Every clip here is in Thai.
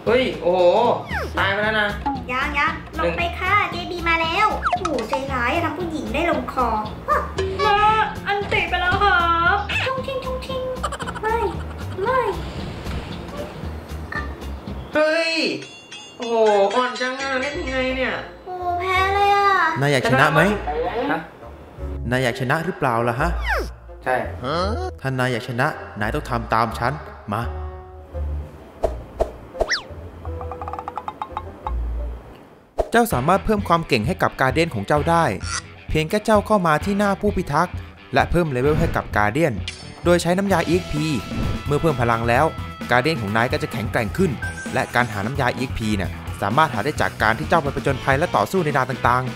เฮ้ยโอ้โหตายไปแล้วนะยังลงไปค่ะเจบีมาแล้วโอ้ใจร้ายทำผู้หญิงได้ลงคอมาอันติไปแล้วครับชุ่งชิงไม่เฮ้ยโอ้โหอ่อนจังอ่ะเล่นยังไงเนี่ยโอ้แพ้เลยอ่ะนายอยากชนะไหมนายอยากชนะหรือเปล่าล่ะฮะใช่ถ้านายอยากชนะนายต้องทำตามฉันมาเจ้าสามารถเพิ่มความเก่งให้กับการ์เดียนของเจ้าได้เพียงแค่เจ้าเข้ามาที่หน้าผู้พิทักษ์และเพิ่มเลเวลให้กับการ์เดียนโดยใช้น้ำยา EXP เมื่อเพิ่มพลังแล้วการ์เดียนของนายก็จะแข็งแกร่งขึ้นและการหาน้ำยา EXP เนี่ยสามารถหาได้จากการที่เจ้าไปผจญภัยและต่อสู้ในด่านต่าง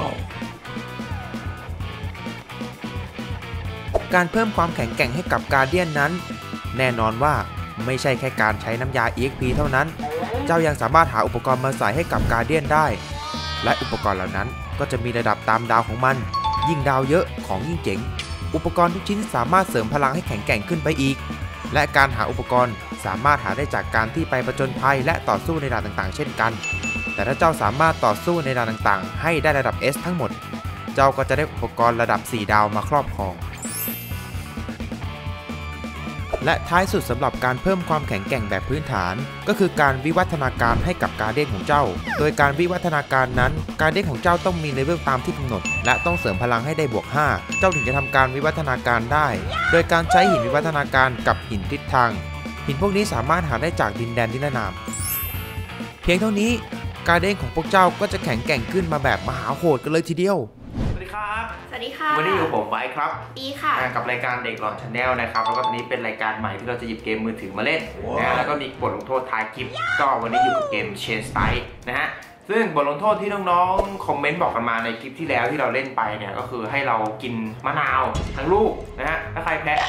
ๆ การเพิ่มความแข็งแกร่งให้กับการ์เดียนนั้นแน่นอนว่าไม่ใช่แค่การใช้น้ำยา EXP เท่านั้นเจ้ายังสามารถหาอุปกรณ์มาใส่ให้กับการ์เดียนได้และอุปกรณ์เหล่านั้นก็จะมีระดับตามดาวของมันยิ่งดาวเยอะของยิ่งเจ๋งอุปกรณ์ทุกชิ้นสามารถเสริมพลังให้แข็งแกร่งขึ้นไปอีกและการหาอุปกรณ์สามารถหาได้จากการที่ไปผจญภัยและต่อสู้ในด่านต่างๆเช่นกันแต่ถ้าเจ้าสามารถต่อสู้ในด่านต่างๆให้ได้ระดับ S ทั้งหมดเจ้าก็จะได้อุปกรณ์ระดับ4ดาวมาครอบครองและท้ายสุดสำหรับการเพิ่มความแข็งแกร่งแบบพื้นฐานก็คือการวิวัฒนาการให้กับการ์เดียนของเจ้าโดยการวิวัฒนาการนั้นการ์เดียนของเจ้าต้องมีเลเวลตามที่กำหนดและต้องเสริมพลังให้ได้บวก5เจ้าถึงจะทำการวิวัฒนาการได้โดยการใช้หินวิวัฒนาการกับหินทิศทางหินพวกนี้สามารถหาได้จากดินแดนนิรนามเพียงเท่านี้การ์เดียนของพวกเจ้าก็จะแข็งแกร่งขึ้นมาแบบมหาโหดกันเลยทีเดียวสวัสดีค่ะวันนี้อยู่ผมไบค์ครับปีค่ะกับรายการเด็กหลอนชาแนลนะครับแล้วก็ตอนนี้เป็นรายการใหม่ที่เราจะหยิบเกมมือถือมาเล่นนะแล้วก็มีบทลงโทษท้ายคลิปก็วันนี้อยู่กับเกม Chain Style นะฮะซึ่งบทลงโทษที่น้องๆคอมเมนต์บอกกันมาในคลิปที่แล้วที่เราเล่นไปเนี่ยก็คือให้เรากินมะนาวทั้งลูกนะฮะถ้าใครแพ้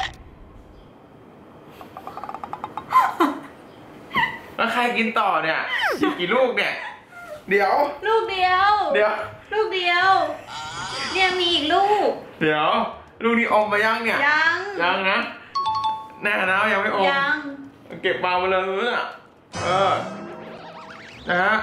แล้วใครกินต่อเนี่ยกี่ลูกเนี่ยเดี๋ยวลูกเดียวลูกเดียวเนี่ยมีอีกลูกเดี๋ยวลูกนี้อมไปยังเนี่ยยังนะแน่นะยังไม่อมยังเก็บมาเลยอ่ะนะฮะ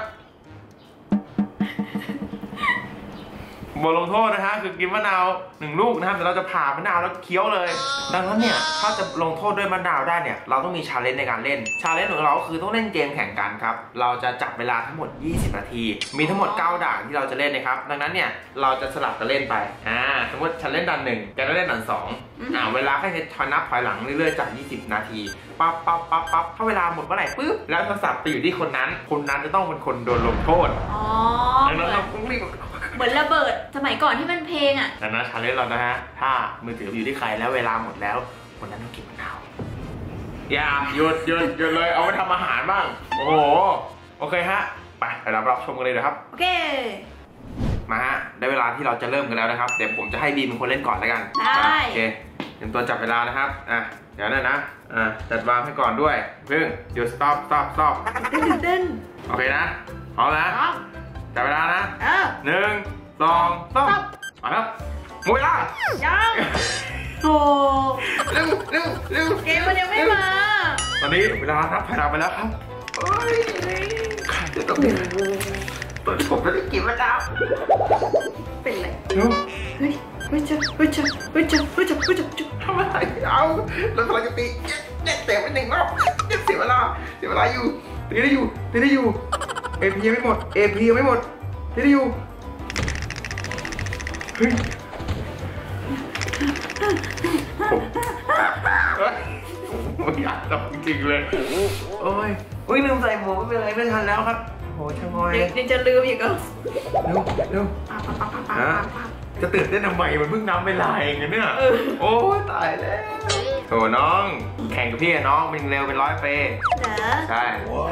บทลงโทษนะฮะคือกินมะนาว1ลูกนะครับแต่เราจะผ่ามะนาวแล้วเคี้ยวเลยดังนั้นเนี่ยถ้าจะลงโทษด้วยมะนาวได้เนี่ยเราต้องมีชาเลนจ์ในการเล่นชาเลนจ์ของเราคือต้องเล่นเกมแข่งกันครับเราจะจับเวลาทั้งหมด20นาทีมีทั้งหมด9ด่านที่เราจะเล่นนะครับดังนั้นเนี่ยเราจะสลับกันเล่นไปสมมติฉันเล่นด่าน1แกเล่นด่าน2เวลาแค่นับถอยหลังเรื่อยๆจาก20นาทีปั๊บถ้าเวลาหมดเมื่อไหร่ปุ๊บแล้วโทรศัพท์ไปอยู่ที่คนนั้นจะต้องเป็นคนโดนลงโทษดังนั้นเราต้องรีบเหมือนระเบิดสมัยก่อนที่มันเพลงอ่ะดังนั้นชาเลนจ์เรานะฮะถ้ามือถืออยู่ที่ใครแล้วเวลาหมดแล้วคนนั้นต้องกินมะนาวอย่าหยุดเลยเอาไปทำอาหารบ้างโอ้โหโอเคฮะไปเรารับชมกันเลยนะครับโอเคมาฮะได้เวลาที่เราจะเริ่มกันแล้วนะครับเดี๋ยวผมจะให้บีมเป็นคนเล่นก่อนแล้วกันได้โอเคเตรียมตัวจับเวลานะครับเดี๋ยวนะจัดวางให้ก่อนด้วยพึ่งเดี๋ยว stop เต้นโอเคนะพร้อมนะจับเวลานะ1 2 3มาครับหมดเวลายังโอ้เร็วเกมมันยังไม่มาตอนนี้เวลานับถอยหลังไปแล้วครับใครจะต้องผมจะได้กินมะนาวเป็นไรเฮ้ยจะทำอะไรเอาแล้วกำลังจะตีเตะไป1รอบเสียเวลาอยู่ตีได้อยู่เอพียังไม่หมดตีได้อยู่เฮ้ยผมอยากทำจริงเลยโอ้ยลืมใส่หมวกไม่เป็นไรไม่ทันแล้วครับโอ้ช่างงอยยังจะลืมอีกเหรอเร็วจะตื่นเต้นทำไมมันเพิ่งนับเวลาเองเนี่ยโอ้ยตายแล้วโถน้องแข่งกับพี่น้องมันเร็วเป็น100 เปใช่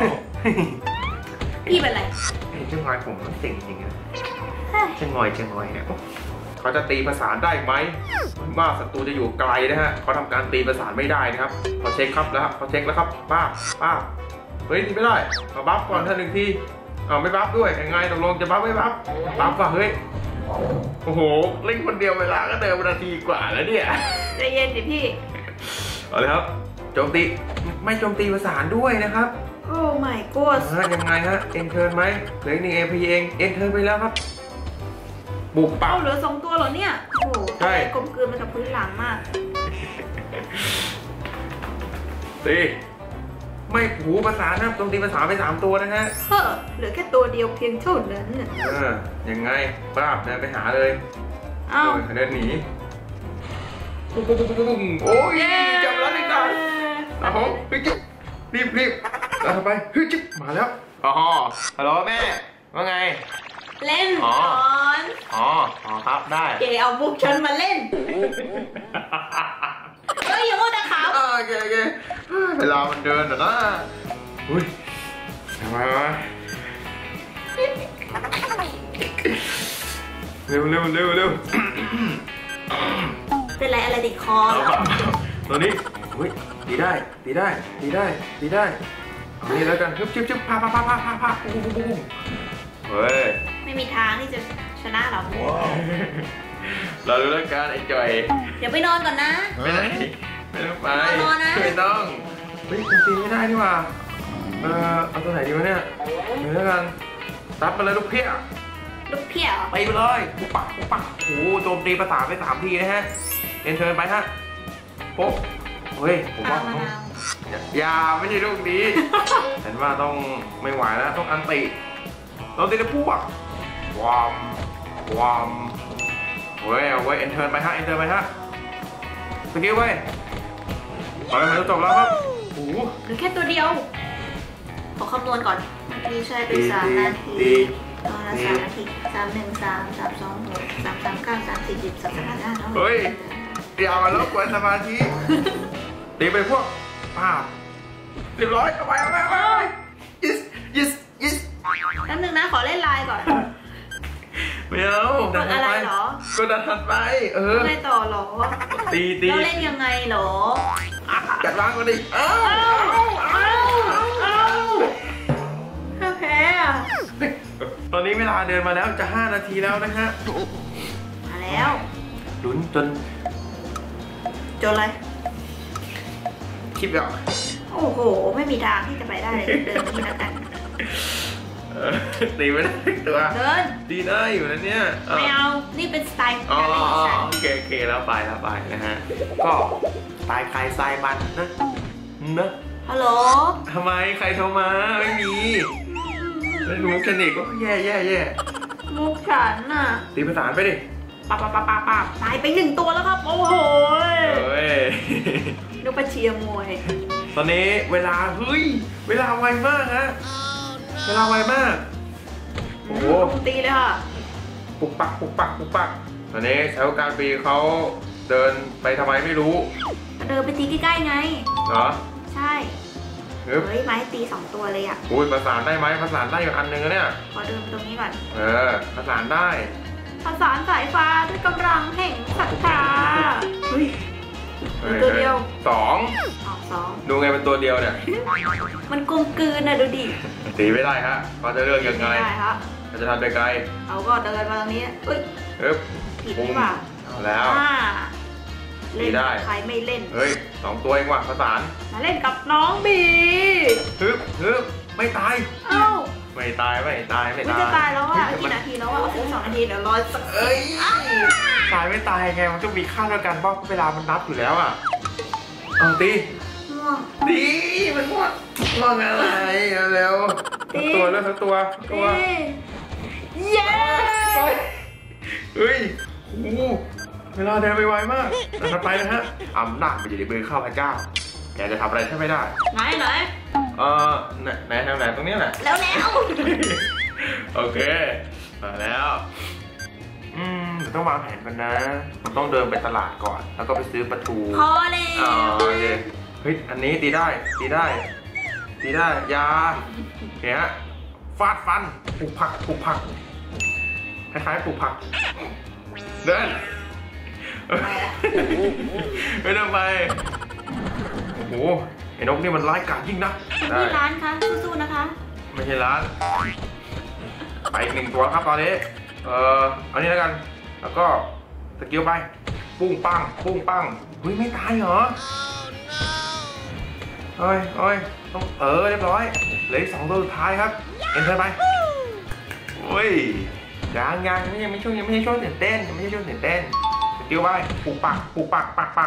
พี่เป็นไรช่างงอยผมมันเจ๋งจริงนะช่างงอยเนี่ยเขาจะตีประสานได้ไหมว่าศัตรูจะอยู่ไกลนะฮะเขาทำการตีประสานไม่ได้นะครับเขาเช็คครับแล้วเขาเช็คแล้วครับป้าเฮ้ยตีไม่ได้มาบัฟก่อนท่าน1 ทีไม่บัฟด้วยยังไงตกลงจะบัฟไม่บัฟก่อนเฮ้ยโอ้โหเล่นคนเดียวเวลาก็เดินนาทีกว่าแล้วเนี่ยใจเย็นดิพี่เอาเลยครับโจมตีไม่โจมตีประสานด้วยนะครับโอ้ my god ยังไงฮะเอ็นเทิร์นไหมเหลืออีก1 AP เองเอ็นเทิร์นไปแล้วครับบุกปักเหลือ2ตัวเหรอเนี่ยโอ้โหใช่กลมกลืนไปกับพื้นหลังมากตีไม่หูภาษานะตรงตีภาษาไป3ตัวนะฮะเฮ้อเหลือแค่ตัวเดียวเพียงเท่านั้นน่ะยังไงป้าบเดินไปหาเลยเอ้าเดินหนีปุ้งปุ้งปุ้งปุ้งโอ้ยจับแล้วอีกหน่อยเอาเฮ้ยจิ๊บรีบเอาไปเฮ้ยจิ๊บมาแล้วอ๋อฮัลโหลแม่ว่าไงเล่นอ๋ก่ออนอ๋อครับได้เกเอาบุกฉันมาเล่นเฮ้ยอย่าพูดแต่ขาวโอเคเวลามันเดินนะอุ้ยมาเร็วเป็นไรอะไรติดคอตัวนี้อุ้ยดีได้เอานี่แล้วกันชึบพาปุ้งเฮ้ยไม่มีทางที่จะชนะหรอกเราดูแล้วกันไอ้จอยเดี๋ยวไปนอนก่อนนะไม่ไหนไม่ต้องไปนอนนะไม่ต้องเฮ้ยมันตีไม่ได้นี่หว่าเอาตัวไหนดีวะเนี่ยเดี๋ยวแล้วกันรับมาเลยลูกเพี้ยลูกเพี้ยไปเลยปุ๊บปักโอ้โหโจมตีประสานไป3 ทีนะฮะเอ็นเทิร์นไปฮะโป๊ะเฮ้ยผมว่ามะนาวอย่าไม่ใช่ลูกนี้ เห็นว่าต้องไม่ไหวแล้วต้องอันติเราตีได้พวกความเว้ยเอ็นเทิร์นไปฮะสกิลไปมันจะจบแล้วครับโอ้โหเหลือแค่ตัวเดียว ขอคำนวณก่อนเมื่อกี้ใช้ไป3 นาทีตอนละ3 นาที3 1 3 3 2 6 3 3 9 3 4 10 3 5 5 เฮ้ยอย่ามาลบกวนสมาธิตีไปพวกป้าเรียบร้อยเอาไปyes แป๊บนึงนะขอเล่นไลน์ก่อนไม่เอากดอะไรเหรอก็ดันทันไปอะไรต่อเหรอตีเราเล่นยังไงเหรอจัดวางกันดิถ้าแพ้อะตอนนี้เวลาเดินมาแล้วจะ5 นาทีแล้วนะฮะมาแล้วลุ้นจนอะไรคิดไม่ออกโอ้โห ไม่มีทางที่จะไปได้เลยเดินที่นั่นกันตีไม่ได้ตัวเดินตีได้อยู่นะเนี่ยไม่เอา นี่เป็นสไตล์อ๋อการเล่นของฉันโอเคแล้วไปนะฮะก็ตายใครทรายมันนะฮัลโหลทำไมใครโทรมาไม่มีไม่รู้แค่นี้ก็แย่มุกฉันน่ะตีประสานไปดิปับตายไป1 ตัวแล้วครับ โอ้โหเฮ้ยนึกว่าเชียร์มวยตอนนี้เวลาเวลาไวมากฮะเวลาไวมากโอ้โหตีเลยค่ะปุกปักตอนนี้ชาวการปีเขาเดินไปทำไมไม่รู้เดินไปตีใกล้ๆไงเหรอใช่ เฮ้ยไม้ตี2 ตัวเลยอ่ะอุ้ยประสานได้ไหมประสานได้อยู่อันนึงนะเนี่ยขอเดินไปตรงนี้ก่อนประสานได้ประสานสายฟ้าด้วยกำลังแห่งศรัทธาเฮ้ย ตัวเดียว 2 ออกดูไงเป็นตัวเดียวเนี่ย 2มันกลมกลืนนะดูดิตีไม่ได้ฮะเขาจะเลือกยังไงได้ครับเขาจะทำไปไกลเขาก็เดินมาตรงนี้เอ้ย ผิดหรือเปล่าแล้วเล่นได้ใครไม่เล่นเฮ้ย2 ตัวเองว่ะประสานมาเล่นกับน้องบีฮึบไม่ตายเอ้าไม่ตายไม่ตายไม่จะตายแล้วอ่ะกี่นาทีแล้วอ่ะ12 นาทีเดี๋ยวรอสักเอ้ยตายไม่ตายไงมันต้องมีค่าเท่ากันเพราะเวลามันนับอยู่แล้วอ่ะเอาตีง่วงตีมันง่วงอะไรเร็วทั้งตัวแล้วทั้งตัวเย้เฮ้ยโอ้เวลาเดินไปไวมากแต่ไปนะฮะอำนาจมันอยู่ในมือข้าพเจ้าแกจะทำอะไรใช่ไม่ได้ไหนไหนทางไหนตรงนี้แหละแล้วโอเคมาแล้วเดี๋ยวต้องวางแผนกันนะมันต้องเดินไปตลาดก่อนแล้วก็ไปซื้อปลาทูพอแล้วโอเคเฮ้ยอันนี้ตีได้ยาเนี่ยฮะฟาดฟันปลูกผักคล้ายๆปลูกผักเดินไม่ต้องไปโอ้โหไอ้นกนี่มันร้ายกาจยิ่งนะที่ร้านคะสู้ๆนะคะไม่ใช่ร้านไปอีก1 ตัวครับตอนนี้เอานี้แล้วกันแล้วก็สกิลไปปุ้งปังเฮ้ยไม่ตายเหรอโอ้ยต้องเรียบร้อยเหลืออีก2ตัวสุดท้ายครับเอ็นเทอร์ไปโอ้ยยังไม่ใช่ช่วงตื่นเต้นยังไม่ใช่ช่วงตื่นเต้นสกิลไปปุกปัก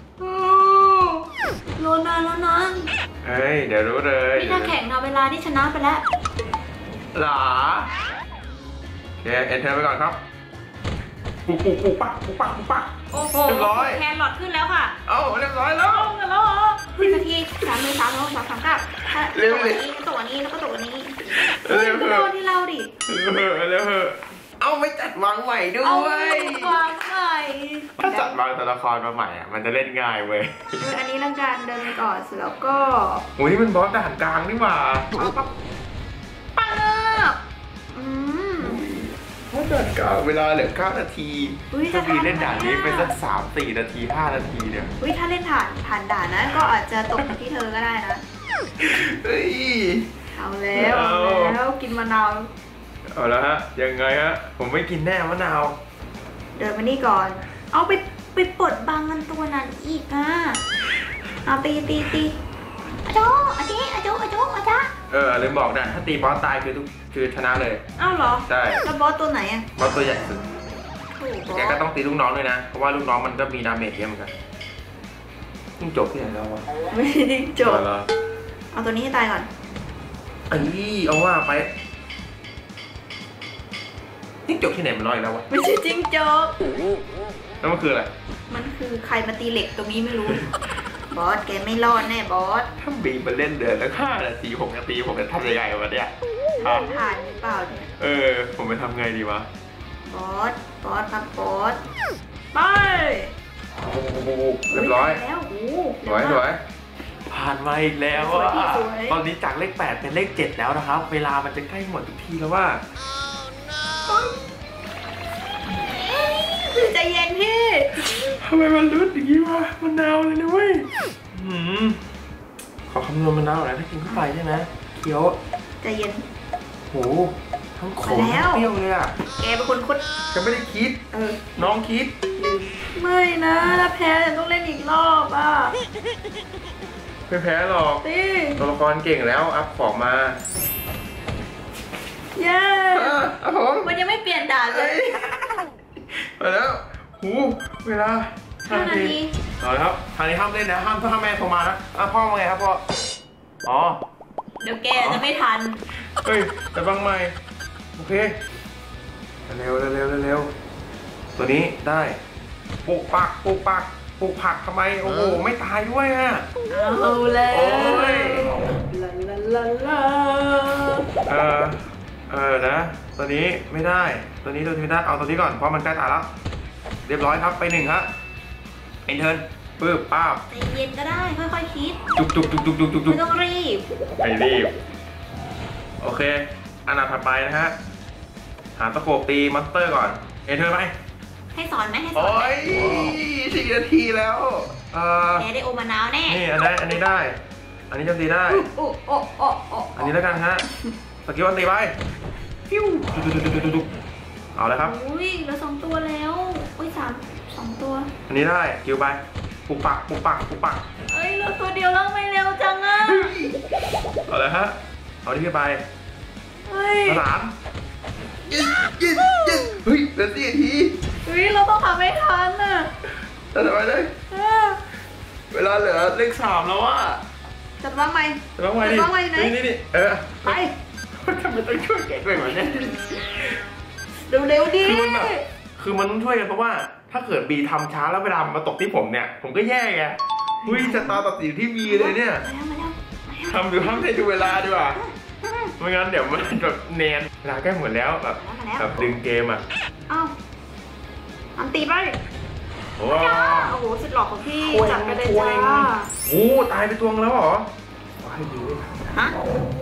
รอนานแล้วนะเฮ้ยเดี๋ยวรู้เลยนี่ถ้าแข่งทำเวลาที่ชนะไปแล้วหรอโอเคเอ็นเทอร์ไปก่อนครับปุกปักโอ้โหเรียบร้อยแคนหลอดขึ้นแล้วค่ะเอ้าเรียบร้อยแล้วลงกันแล้วเหรอ10 นาที3 1 3 2 3 3 9 เร็วเลยตัวนี้แล้วก็ตัวนี้เร็วก็โดนที่เราดิเร็วเอาไม่จัดวางใหม่ด้เอาวยวางใหม่ถ้าจัดวางตัวละครมาใหม่อ่ะมันจะเล่นง่ายเว้ยอันนี้ร่างการเดินไปก่อนเสร็จแล้วก็โอ้ยนี่มันบอสด่านกลางนี่หว่าปั๊บบอสด่านกลางเวลาเหลือ9 นาทีอุ๊ยถ้ามีเล่นด่านนี้ไปสัก3-4 นาที5 นาทีเนี่ยถ้าเล่นผ่านด่านนะก็อาจจะตกที่เธอก็ได้นะเฮ้ยเอาแล้วกินมะนาวเอาแล้วฮะยังไงฮะผมไม่กินแน่มะนาวเดินมานี่ก่อน เอาไปปลดบังกันตัวนั้นอีกอ่ะเอาตีอาโจลืมบอกนะถ้าตีบอสตายคือชนะเลยเอ้าเหรอใช่แล้วบอสตัวไหนอ่ะบอสตัวใหญ่สุดถูกบอแกสก็ต้องตีลูกน้องด้วยนะเพราะว่าลูกน้องมันก็มีดาเมจเยอะเหมือนกันยิ่งจบที่ไหนแล้ววะไม่ได้จบเหรอเอาตัวนี้ให้ตายก่อนเอาว่าไปยิ่งจบที่ไหนมันร้อยแล้ววะไม่ใช่จิ้งจกแล้วมันคืออะไรมันคือใครมาตีเหล็กตรงนี้ไม่รู้ บอสแกไม่รอดแน่บอสถ้าบีมาเล่นเดือนละ5 นาที6 นาทีผมจะทำยังไงวะเนี่ยเล่นผ่านหรือเปล่าเนี่ยผมไปทำไงดีวะบอสครับบอสไปโอ้โหเรียบร้อยแล้วโอ้สวยผ่านมาอีกแล้วอ่ะตอนนี้จากเลข8เป็นเลข7แล้วนะครับเวลามันจะใกล้หมดทุกทีแล้วว่าใจเย็นพี่ทำไมมันรุดอย่างนี้วะมะนาวเลยนะเว้ยขอคำนวณมะนาวหน่อยถ้ากินเข้าไปใช่ไหมเคี้ยวใจเย็นโหทั้งขมทั้งเปรี้ยวเลยอ่ะแกเป็นคนคุดฉันไม่ได้คิดน้องคิดไม่นะถ้าแพ้จะต้องเล่นอีกรอบอ่ะไม่แพ้หรอกตีตัวละครเก่งแล้วอัพของมาเย้มันยังไม่เปลี่ยนด่านเลยมาแล้วเวลา 5 นาทีเอาละครับทางนี้ห้ามเล่นนะห้ามแม่โทรมานะพ่อมาไงครับพ่ออ๋อเดี๋ยวแกจะไม่ทันเฮ้ยแต่บางใหม่โอเคเร็วตัวนี้ได้ปลูกผักทำไมโอ้โหไม่ตายด้วยอ่ะเอาแล้วโอ้ยลานะตัวนี้ไม่ได้ตัวนี้ไม่ได้เอาตัวนี้ก่อนเพราะมันใกล้ตายแล้วเรียบร้อยครับไป1ครับเอ็นเทิร์นปึ๊บป้าบใจเย็นก็ได้ค่อยๆคิดจุกไม่ต้องรีบไม่รีบโอเคอันดับถัดไปนะฮะหาตะโขบตีมอนสเตอร์ก่อนเอ็นเทิร์นไปให้สอนไหมโอ้ย4 นาทีแล้วแกได้โอมะนาวแน่นี่อันนี้ได้อันนี้โจมตีได้อันนี้แล้วกันฮะสกิลอันตีไปฟิวเอาเลยครับอุ้ยเหลือ2 ตัวแล้วอุ้ย2 ตัวอันนี้ได้คิวไปปุกปักเอ้ยเหลือตัวเดียวแล้วไม่เร็วจังอ่ะเอาเลยฮะเอาที่ไปเฮ้ยเฮ้ยเหลือ4 นาทีเฮ้ยเราต้องทำให้ทันอ่ะจะทำไมได้เวลาเหลือเลข3แล้วว่ะจับบ้างไหมจะต้องไงดินี่ไปทำไมต้องช่วยแกด้วยวะเนี่ยเร็วดิคือมันต้องช่วยกันเพราะว่าถ้าเกิดบีทำช้าแล้วเวลามาตกที่ผมเนี่ยผมก็แย่ไงจะตาตัดสินที่บีเลยเนี่ยทำดูห้ามให้ดูเวลาดีกว่าไม่งั้นเดี๋ยวมันแบบเนียนเวลาใกล้หมดแล้วแบบดึงเกมอ่ะอันตีไปโอ้โหสุดหล่อของพี่จับกันเลยจ้าตายไปตัวแล้วเหรอให้ดูด้วยฮะ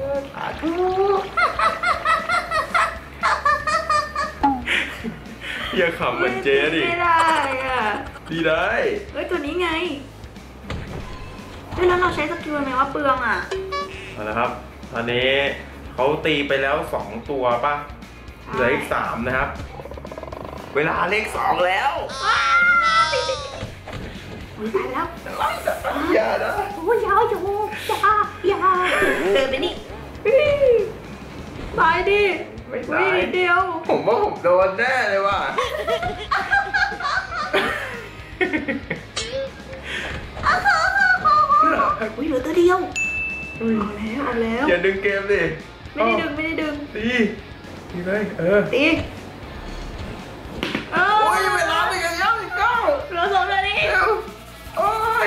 อย่าขำเหมือนเจ๊ดิไม่ได้อ่ะดีได้เฮ้ยตัวนี้ไงแล้วเราใช้สกิลไหมว่าเปลืองอ่ะเอาละครับตอนนี้เขาตีไปแล้ว2 ตัวป่ะเหลืออีก3นะครับเวลาเลข2แล้วตายแล้วอย่านะโอ้ยยาวายดิไม่อุ้ตาย ยนิดเดียวผมว่าผมโดนแน่เลยว่ะอุ้ยเหลือตัวเดียวเอาแล้วอย่าดึงเกมดิไม่ได้ดึงตีเลยตีโอ้ยเวลาไปกันแล้วอีกเก้าเหลือ2 นาทีโอ้ย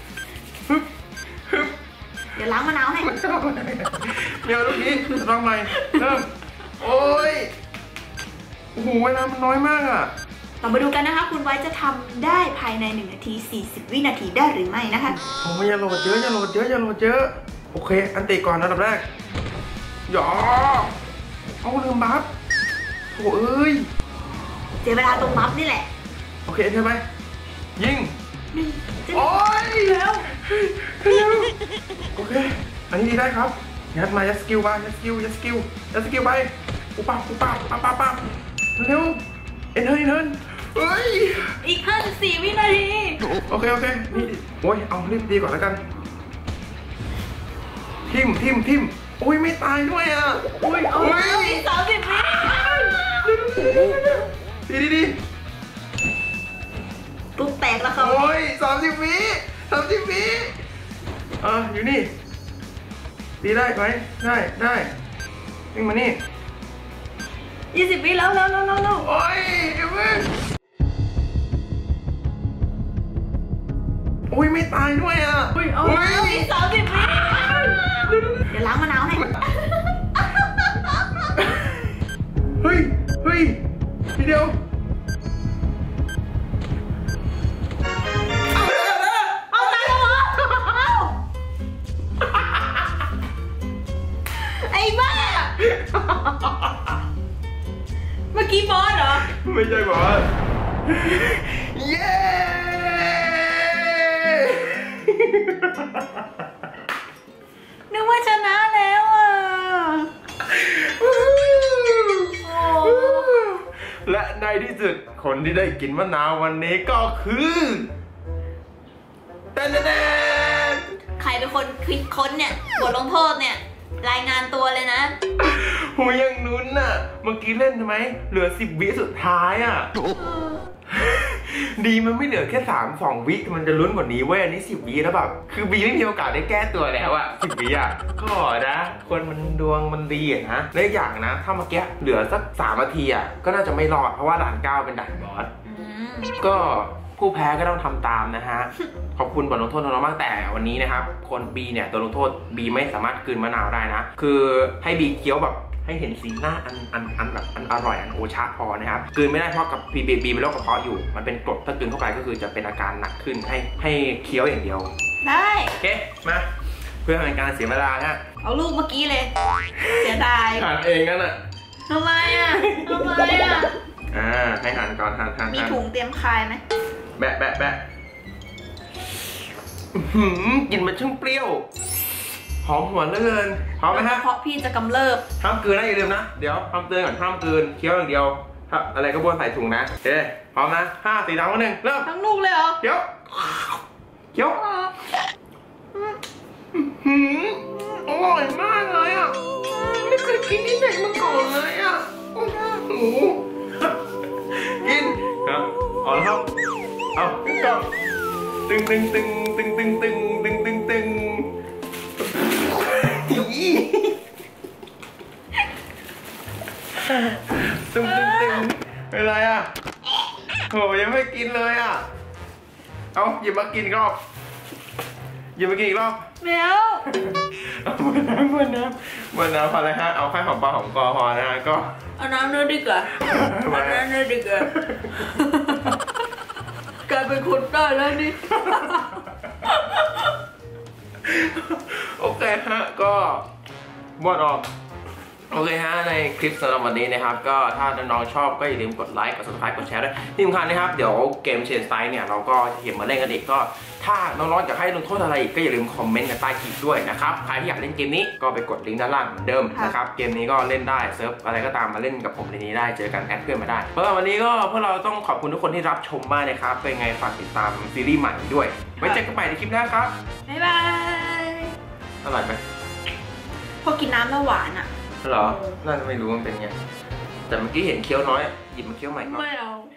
เดี๋ยวล้างมะนาวให้เดี๋ยวลูกนี้ลองใหม่เริ่มโอ้ยโอ้โหเวลามันน้อยมากอ่ะเรามาดูกันนะคะคุณไว้จะทำได้ภายใน1 นาที 40 วินาทีได้หรือไม่นะคะโอ้ยอย่าโหลดเยอะโอเคอันติก่อนอันดับแรกหยอเอาลืมบัฟโอ้เอ้ยเสียเวลาตรงบัฟนี่แหละโอเคใช่ไหมยิง 1 โอ้ยแล้วโอเคอันนี้ดีได้ครับยัดมายัดสกิลไปยัดสกิลไปปุ๊บปั๊บเร็วเอ็นเทิร์นเฮ้ยอีก54 วินาทีโอเคนี่โอ้ยเอารีบดีก่อนแล้วกันทิมโอ้ยไม่ตายด้วยอ่ะโอ้ยอีก30 วิดีตุ๊กแตกแล้วครับโอ้ย30 วิอยู่นี่ดีได้ไหมได้วิ่งมานี่ 20 วิแล้วโอ้ยเดี๋ยวมึงโอ้ยไม่ตายด้วยอ่ะอีก30 วิเดี๋ยวล้างมะนาวให้เฮ้ยทีเดียวเอาตายแล้วเหรอไอ้บ้า เมื่อกี้บอสเหรอไม่ใช่บอสเย้นึกว่าชนะแล้วอ่ะและในที่สุดคนที่ได้กินมะนาววันนี้ก็คือแตนใครเป็นคนคิดค้นเนี่ยบทลงโทษเนี่ย รายงานตัวเลยนะหูยังลุ้นน่ะเมื่อกี้เล่นใช่ไหมเหลือ10 วิสุดท้ายอ่ะดีมันไม่เหลือแค่2 วิมันจะลุ้นกว่านี้เว้ยอันนี้10 วิแล้วแบบคือบีไม่มีโอกาสได้แก้ตัวแล้วอ่ะ10 วิอ่ะก็นะคนมันดวงมันดีอ่ะนะและอีกอย่างนะถ้าเมื่อกี้เหลือสัก3 นาทีอ่ะก็น่าจะไม่รอดเพราะว่าด่าน 9เป็นด่านบอสก็ผู้แพ้ก็ต้องทำตามนะฮะ ขอบคุณบทลงโทษน้องๆมากแต่วันนี้นะครับคนบีเนี่ยตัวลงโทษบีไม่สามารถกลืนมะนาวได้นะคือให้บีเคี้ยวแบบให้เห็นสีหน้าอันแบบอันอร่อยอันโอชาพอนะครับกลืนไม่ได้เพราะกับบีเป็นโรคกระเพาะอยู่มันเป็นกรดถ้ากลืนเข้าไปก็คือจะเป็นอาการหนักขึ้นให้เคี้ยวอย่างเดียวได้โอเคมาเพื่อเป็นการเสียเวลาฮะเอาลูกเมื่อกี้เลย เสียดายหั่นเองนั่นแหละทำไมอ่ะให้หั่นก่อนหั่นมีถุงเตรียมคายไหมแบะกลิ่นมันช่างเปรี้ยวหอมหวนเหลือเกินพร้อมไหมฮะเพราะพี่จะกำเริบห้ามกลืนนะอย่าลืมนะเดี๋ยวห้ามเตือนก่อนห้ามกลืนเคี้ยวอย่างเดียวครับอะไรก็บ้วนใส่ถุงนะโอเคพร้อมนะ5 4 3 2 1เริ่มทั้งลูกเลยเหรอเคี้ยวอร่อยมากเลยอ่ะไม่เคยกินที่ไหนมาก่อนเลยอ่ะโอ้โหกินครับเอาแล้วครับเอาก็ตึงเป็นไรอ่ะโหยังไม่กินเลยอ่ะเอาหยิบมากินอีกรอบแมวเอาเมื่อน้ำพอเลยฮะเอาแค่หอมปลาหอมคอพอนะฮะก็เอาน้ำเนื้อดีกว่า กลายเป็นคนได้แล้วนี่โอเคฮะก็บอดออกโอเคฮะในคลิปสำหรับวันนี้นะครับก็ถ้าน้องๆชอบก็อย่าลืมกดไลค์กด subscribe กดแชร์ด้วยที่สำคัญนะครับเดี๋ยวเกมเชนสไตล์เนี่ยเราก็จะเห็นมาเล่นกันอีกก็ถ้าน้องๆอยากให้ลงโทษอะไรอีกก็อย่าลืมคอมเมนต์กันใต้คลิปด้วยนะครับใครที่อยากเล่นเกมนี้ก็ไปกดลิงก์ด้านล่างเหมือนเดิมนะครับเกมนี้ก็เล่นได้เซิร์ฟอะไรก็ตามมาเล่นกับผมในนี้ได้เจอกันแอดเพื่อนมาได้เพราะว่าวันนี้ก็พวกเราต้องขอบคุณทุกคนที่รับชมมากนะครับเป็นไงฝากติดตามซีรีส์ใหม่ด้วยไว้เจอกันใหม่ในคลิปหน้าครับบ๊ายบายอร่อยไหมพอกินน้ำแล้วหวานอ่ะเหรอ น่าจะไม่รู้มันเป็นไง แต่เมื่อกี้เห็นเคี้ยวน้อย หยิบมาเคี้ยวใหม่ก่อนไม่เอา